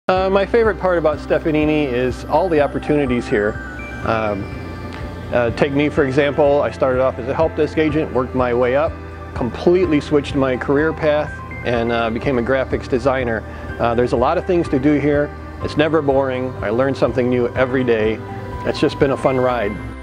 My favorite part about Stefanini is all the opportunities here. Take me for example, I started off as a help desk agent, worked my way up, completely switched my career path, and became a graphics designer. There's a lot of things to do here. It's never boring. I learn something new every day. It's just been a fun ride.